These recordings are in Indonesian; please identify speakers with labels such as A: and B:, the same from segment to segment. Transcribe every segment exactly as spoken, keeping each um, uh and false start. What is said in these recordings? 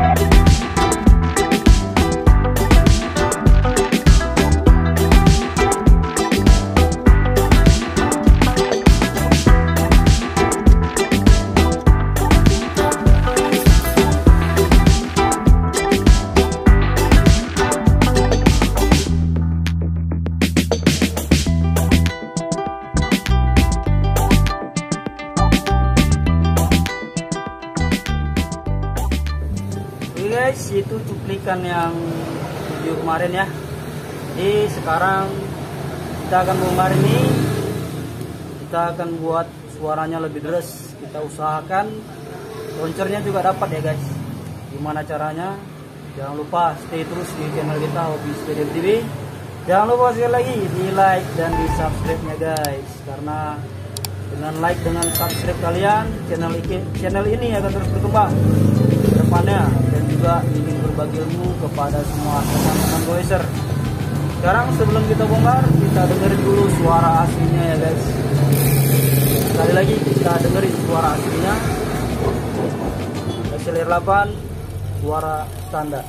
A: Guys, itu cuplikan yang video kemarin ya. Jadi sekarang kita akan bongkar ini, kita akan buat suaranya lebih deras. Kita usahakan launchernya juga dapat ya guys. Gimana caranya? Jangan lupa stay terus di channel kita Hobi Sepeda T V. Jangan lupa sekali lagi di like dan di subscribe nya guys, karena dengan like dengan subscribe kalian, channel ini, channel ini akan terus berkembang ke depannya, dan juga ingin berbagi ilmu kepada semua teman-teman goeser. Sekarang sebelum kita bongkar, kita dengerin dulu suara aslinya ya guys. Sekali lagi kita dengerin suara aslinya. X L R delapan suara standar.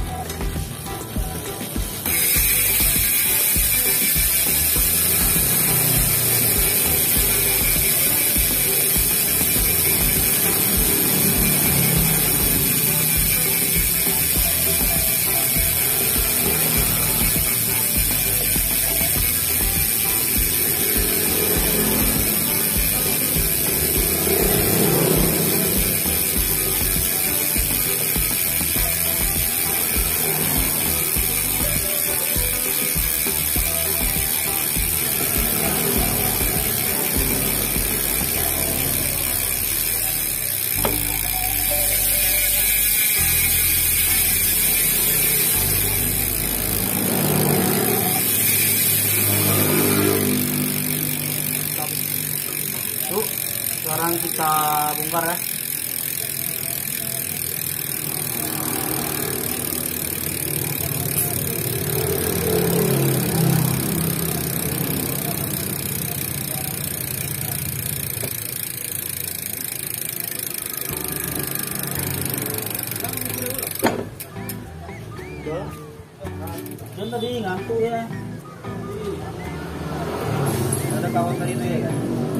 A: Yuk, sekarang kita bongkar ya. Jangan tadi ngantuk ya. Ada kawan tadi itu ya kan.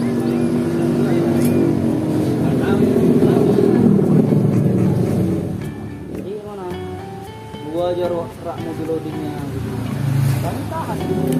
A: Jadi mana? Gua aja rak mobil loadingnya gitu. Kan tahan.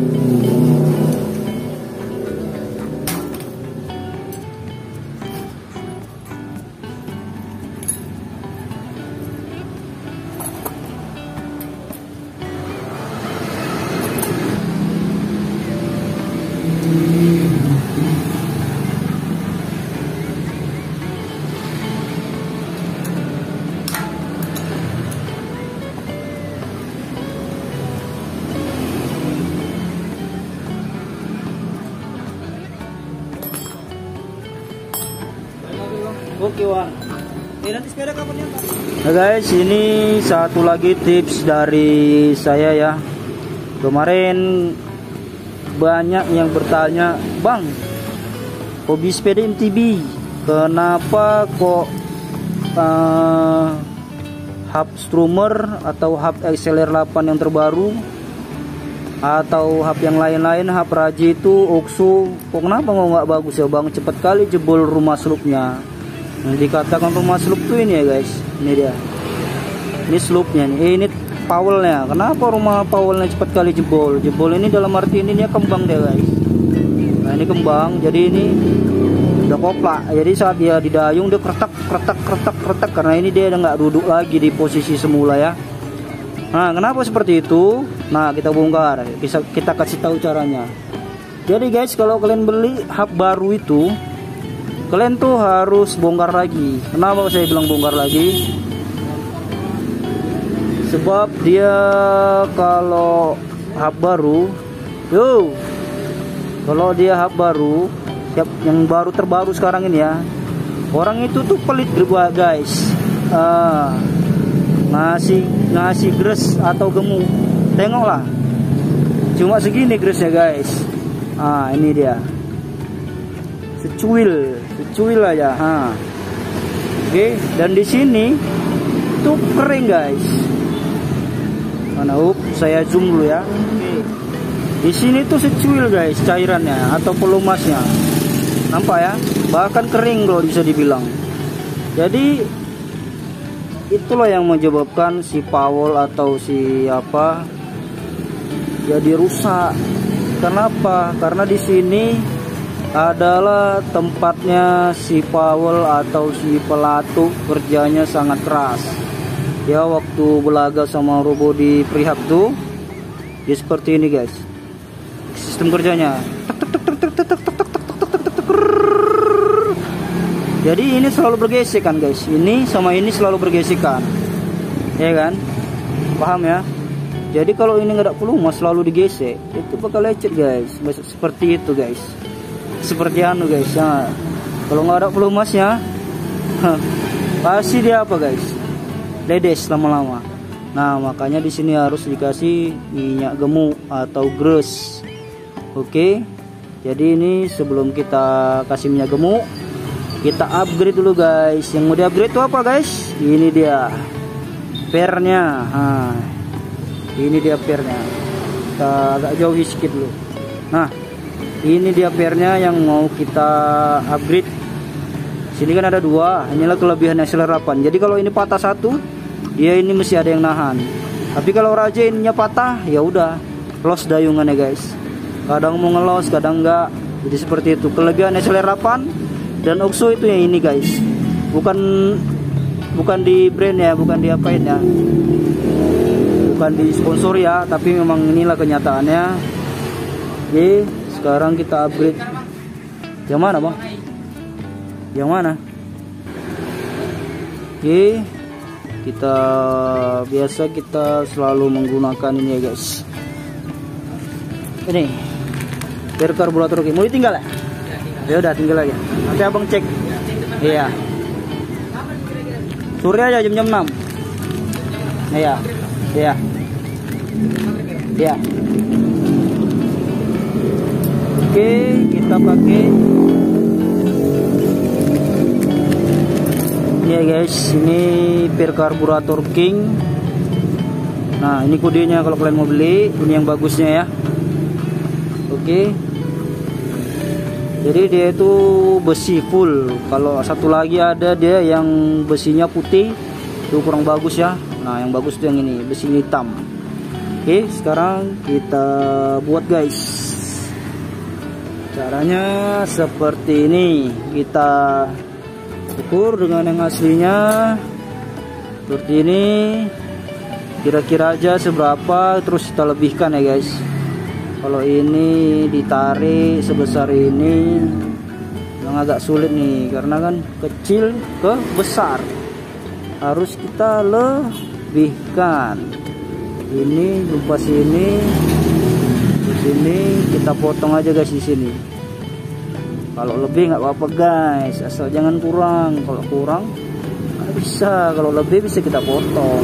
A: Oke Wan. Eh nanti sepeda kapan ya Pak? Nah guys, ini satu lagi tips dari saya ya. Kemarin banyak yang bertanya, Bang, Hobi Sepeda M T B, kenapa kok uh, hub strummer atau hub X L R delapan yang terbaru atau hub yang lain-lain, hub Raji itu Oxo, kok kenapa nggak bagus ya Bang? Cepat kali jebol rumah sloopnya. Yang dikatakan rumah sloop tuh ini ya guys, ini dia, ini sloopnya nih, eh, ini powelnya. Kenapa rumah powelnya cepat kali jebol? Jebol ini dalam arti ini dia kembang deh guys. Nah ini kembang, jadi ini udah koplak. Jadi saat dia didayung dia kretak kretak kretak kretak, karena ini dia udah nggak duduk lagi di posisi semula ya. Nah kenapa seperti itu? Nah kita bongkar, bisa kita kasih tahu caranya. Jadi guys, kalau kalian beli hub baru itu, kalian tuh harus bongkar lagi. Kenapa saya bilang bongkar lagi? Sebab dia kalau hub baru, yo, kalau dia hub baru, yang baru terbaru sekarang ini ya, orang itu tuh pelit berbuat guys. Uh, ngasih ngasih gres atau gemuk, tengoklah, cuma segini gresnya guys. Ah ini dia, secuil, secuil aja. Ha. Oke, dan di sini itu kering guys. Mana up, saya zoom dulu ya. Di sini tuh secuil guys cairannya atau pelumasnya. Nampak ya? Bahkan kering loh bisa dibilang. Jadi itulah yang menyebabkan si Powell atau si apa jadi rusak. Kenapa? Karena di sini adalah tempatnya si Powell atau si pelatu kerjanya sangat keras. Ya waktu belaga sama Robo di prehab tuh ya seperti ini guys. Sistem kerjanya. Jadi ini selalu bergesekan guys. Ini sama ini selalu bergesekan. Ya kan? Paham ya? Jadi kalau ini nggak ada pelumas selalu digesek, itu bakal lecet guys. Seperti itu guys. Seperti anu guys. Nah, kalau nggak ada pelumasnya, pasti dia apa guys? Ledes lama-lama. Nah makanya di sini harus dikasih minyak gemuk atau grease. Oke. Jadi ini sebelum kita kasih minyak gemuk, kita upgrade dulu guys. Yang mau di upgrade itu apa guys? Ini dia pernya. Nah, ini dia pernya. Kita agak jauh sedikit dulu. Nah, ini dia pernya yang mau kita upgrade. Sini kan ada dua. Inilah kelebihan akselerapan. Jadi kalau ini patah satu, dia ini mesti ada yang nahan. Tapi kalau raja ininya patah, ya udah los dayungannya guys. Kadang mau ngelos, kadang enggak. Jadi seperti itu. Kelebihan akselerapan dan Oxo itu yang ini guys. Bukan bukan di brand ya, bukan di apain ya. Bukan di sponsor ya, tapi memang inilah kenyataannya. Oke, sekarang kita upgrade. Yang mana bang? Yang mana? Oke, kita biasa kita selalu menggunakan ini ya guys. Ini per karburator. Oke, mau ditinggal ya? Ya udah tinggal aja. Nanti abang cek. Iya. Sore aja jam-jam enam. Iya. Iya. Iya. Oke, kita pakai ya guys, ini per karburator King. Nah, ini kodenya kalau kalian mau beli, ini yang bagusnya ya. Oke. Jadi dia itu besi full. Kalau satu lagi ada dia yang besinya putih, itu kurang bagus ya. Nah, yang bagus itu yang ini, besi hitam. Oke, sekarang kita buat guys. Caranya seperti ini. Kita ukur dengan yang aslinya seperti ini. Kira-kira aja seberapa, terus kita lebihkan ya guys. Kalau ini ditarik sebesar ini yang agak sulit nih, karena kan kecil ke besar harus kita lebihkan. Ini jumpa sini, di sini kita potong aja guys di sini. Kalau lebih nggak apa-apa guys, asal jangan kurang. Kalau kurang nggak bisa, kalau lebih bisa kita potong.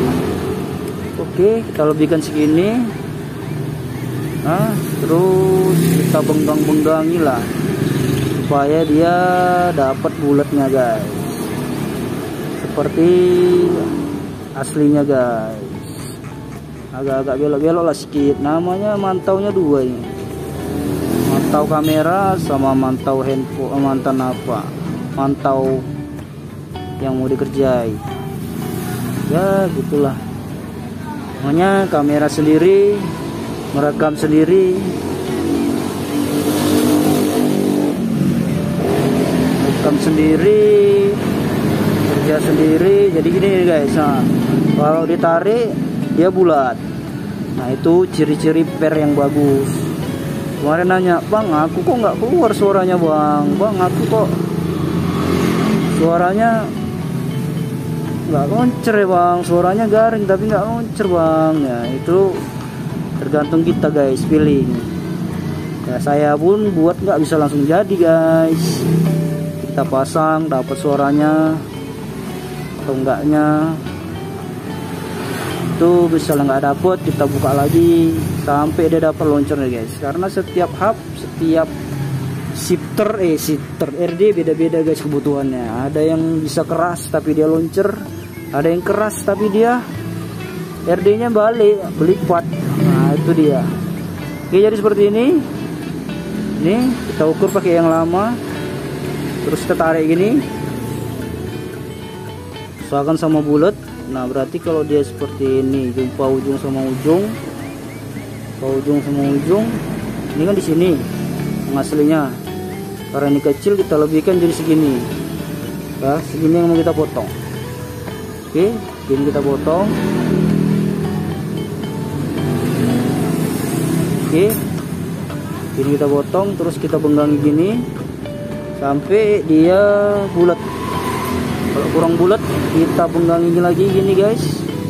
A: Oke, kita lebihkan segini. Nah, terus kita benggang-benggangi lah supaya dia dapat bulatnya guys, seperti aslinya guys. Agak-agak belok-belok lah sedikit. Namanya mantaunya dua ini, mantau kamera sama mantau handphone, mantan apa mantau yang mau dikerjai ya gitulah. Namanya kamera sendiri, merekam sendiri, merekam sendiri, kerja sendiri. Jadi gini guys, nah kalau ditarik dia bulat. Nah itu ciri-ciri per yang bagus. Kemarin nanya, bang aku kok nggak keluar suaranya bang, bang aku kok suaranya nggak loncer ya bang, suaranya garing tapi nggak loncer bang. Ya itu tergantung kita guys, feeling ya. Saya pun buat nggak bisa langsung jadi guys, kita pasang dapat suaranya atau enggaknya. Itu bisa nggak dapet, kita buka lagi sampai dia dapat launcher nih guys. Karena setiap hub, setiap shifter eh shifter R D beda-beda guys kebutuhannya. Ada yang bisa keras tapi dia launcher, ada yang keras tapi dia R D-nya balik, berlipat. Nah, itu dia. Oke, jadi seperti ini. Ini kita ukur pakai yang lama. Terus kita tarik gini. Usahakan sama bulat. Nah, berarti kalau dia seperti ini, jumpa ujung sama ujung. Ujung sama ujung. Ini kan di sini yang aslinya. Karena ini kecil, kita lebihkan jadi segini. Ya, segini yang mau kita potong. Oke, ini kita potong. Oke, ini kita potong, terus kita penggangi gini sampai dia bulat. Kalau kurang bulat, kita penggangi lagi gini guys.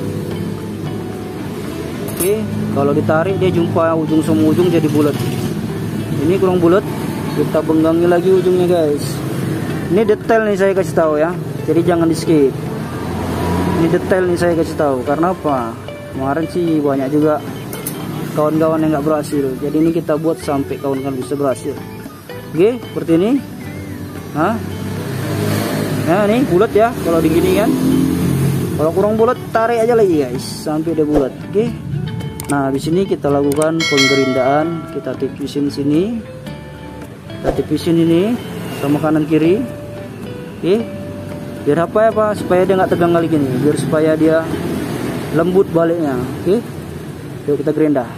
A: Oke, kalau ditarik dia jumpa ujung sama ujung jadi bulat. Ini kurang bulat, kita penggangi lagi ujungnya guys. Ini detail nih saya kasih tahu ya, jadi jangan di skip. Ini detail nih saya kasih tahu, karena apa? Kemarin sih banyak juga kawan-kawan yang nggak berhasil, jadi ini kita buat sampai kawan-kawan bisa berhasil. Oke, seperti ini. Nah, nah ini bulat ya, kalau digini kan. Kalau kurang bulat, tarik aja lagi guys, sampai dia bulat. Oke. Nah, di sini kita lakukan penggerindaan, kita tipisin sini, kita tipisin ini sama kanan kiri. Oke, biar apa ya pak? Supaya dia nggak tegang kali gini, biar supaya dia lembut baliknya. Oke, yuk kita gerinda.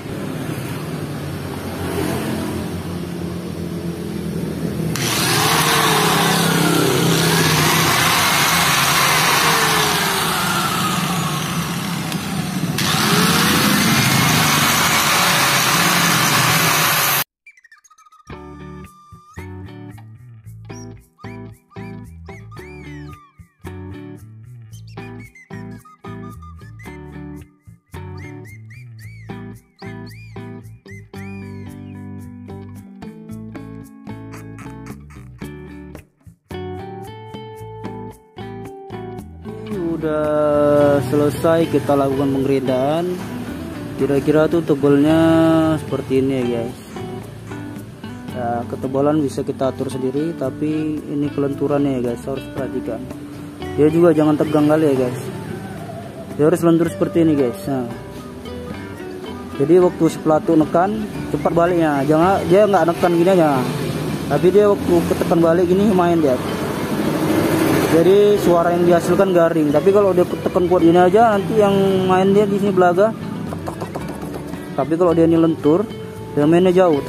A: Udah selesai kita lakukan penggerindaan. Kira-kira tuh tebalnya seperti ini ya guys. Ya, ketebalan bisa kita atur sendiri, tapi ini kelenturannya ya guys, harus perhatikan. Dia juga jangan tegang kali ya guys. Dia harus lentur seperti ini guys. Nah, jadi waktu si pelatu nekan cepat baliknya, jangan dia nggak nekan gini aja, tapi dia waktu ketekan balik gini main dia. Jadi suara yang dihasilkan garing. Tapi kalau dia tekan kuat gini aja, nanti yang main dia di sini belaga. Tapi kalau dia ini lentur, dia mainnya jauh.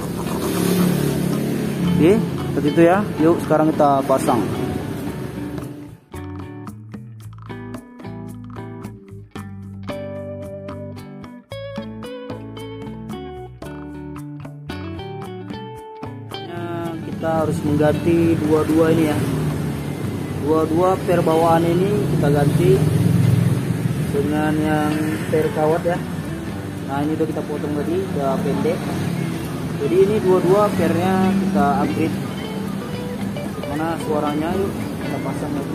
A: Oke, seperti itu ya. Yuk sekarang kita pasang. Nah, kita harus mengganti dua-dua ini ya. Dua-dua per bawaan ini kita ganti dengan yang per kawat ya. Nah, ini udah kita potong tadi, udah pendek. Jadi ini dua-dua pernya kita upgrade. Mana suaranya, yuk kita pasang lagi.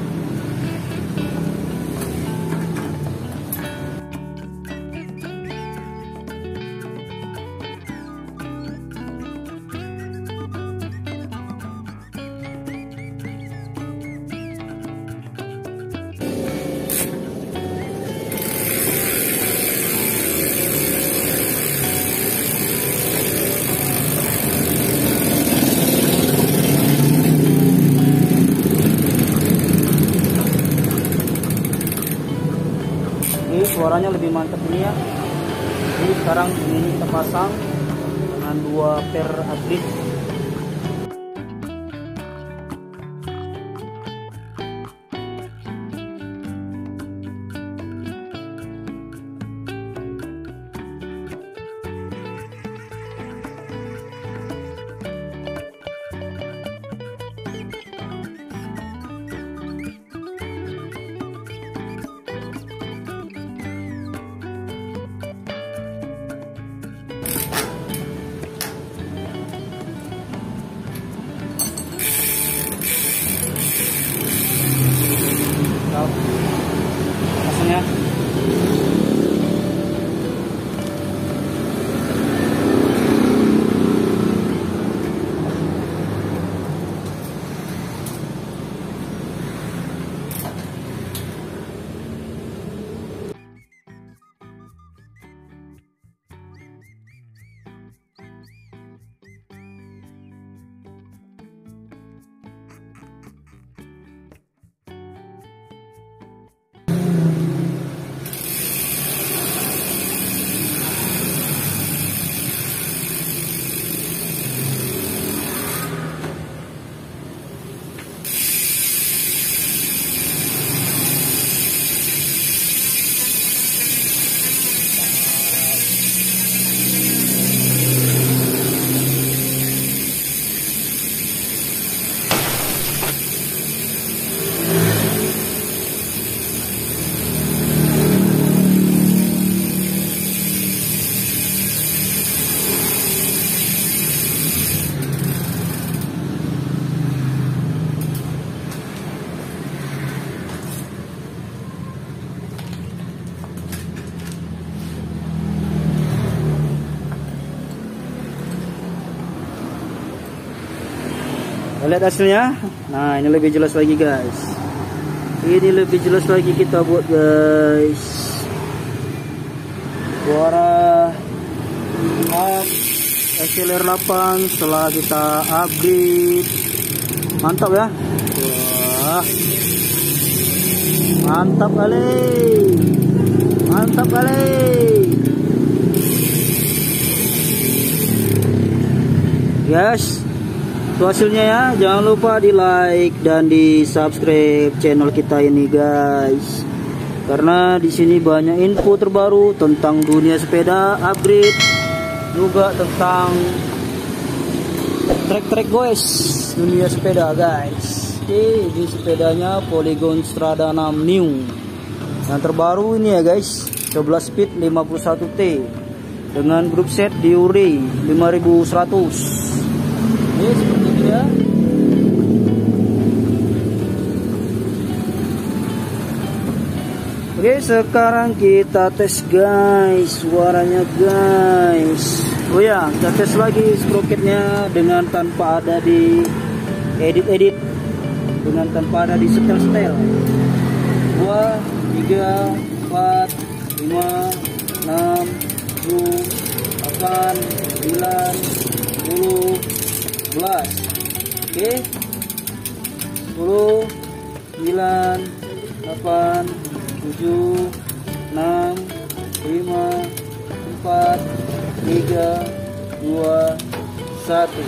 A: Suaranya lebih mantap ini ya. Jadi sekarang ini kita pasang dengan dua per upgrade. Lihat hasilnya. Nah, ini lebih jelas lagi guys. Ini lebih jelas lagi kita buat guys. Suara up X L R delapan setelah kita upgrade. Mantap ya. Wah. Mantap kali. Mantap kali. Guys, itu hasilnya ya. Jangan lupa di like dan di subscribe channel kita ini guys. Karena di sini banyak info terbaru tentang dunia sepeda, upgrade juga tentang trek-trek guys, dunia sepeda guys. Oke, ini sepedanya Polygon Strada enam New. Yang terbaru ini ya guys, sebelas speed lima puluh satu T dengan grup set Diuri lima ribu seratus. Ini seperti ini ya. Oke, sekarang kita tes guys suaranya guys. Oh ya, kita tes lagi sprocketnya dengan tanpa ada di edit-edit, dengan tanpa ada di setel-setel. Dua, tiga, empat, lima, enam, tujuh, delapan, sembilan, sepuluh, sebelas. Oke, sepuluh, sembilan, delapan, tujuh, enam, lima, empat, tiga, dua, satu.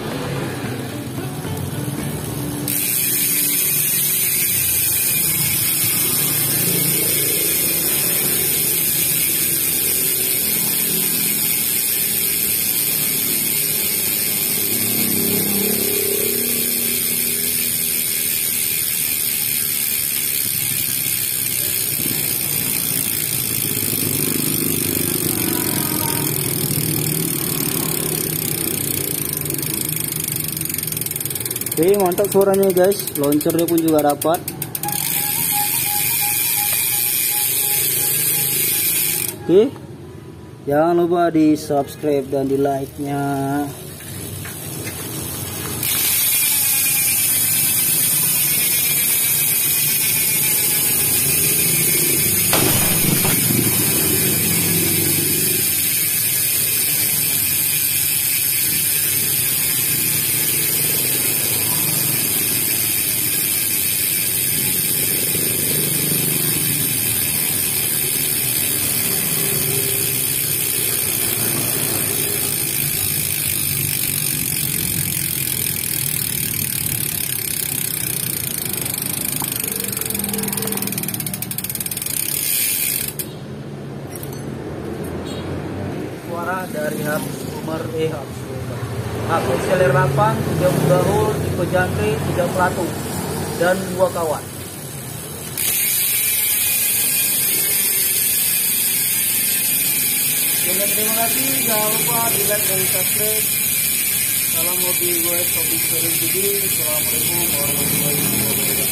A: Oke, mantap suaranya guys, launchernya pun juga dapat. Oke, jangan lupa di subscribe dan di like nya. Dari hub Sumer eh hub hub X L R delapan, tiga garul, tipe jangkrik, tiga pelatu dan dua kawan. Oke, terima kasih, jangan lupa di like dan subscribe. Salam hobi gue, hobi sharing T V. Assalamualaikum warahmatullahi wabarakatuh.